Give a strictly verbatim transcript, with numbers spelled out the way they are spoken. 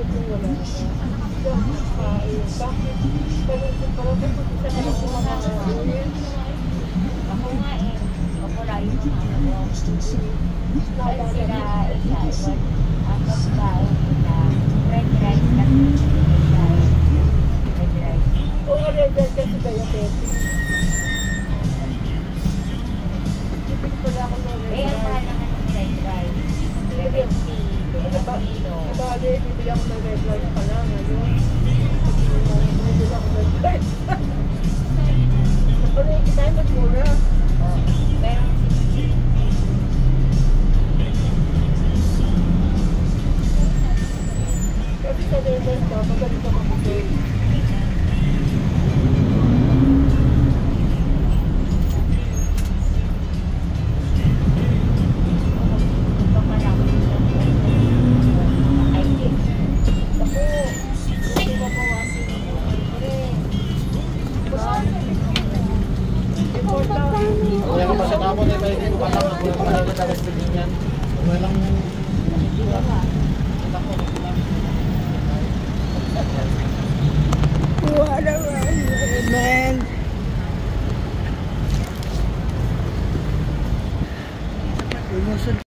kung wala na. Bakit? Bakit pala ba kung isa na lang kung mga gawin? Ako nga eh. Wala yung mga ano. Ay sila isa. Ang pagkain nila. Red rice kasi. Red rice. O nga red rice kasi diabetes. Tipid pala ako ng red rice. Eh, ang mahal naman ng red rice. seventy. Diba, bibili ako ng red rice pala ngayon. Bibili ako ng red rice. Ano yung kita yung magmura? Oh, pero kasi sa red rice ka, magaling ka makikita. Kaya kung masama mo na kayo dito pa lang, ako lang pala na dapat pagin yan. Walang Wala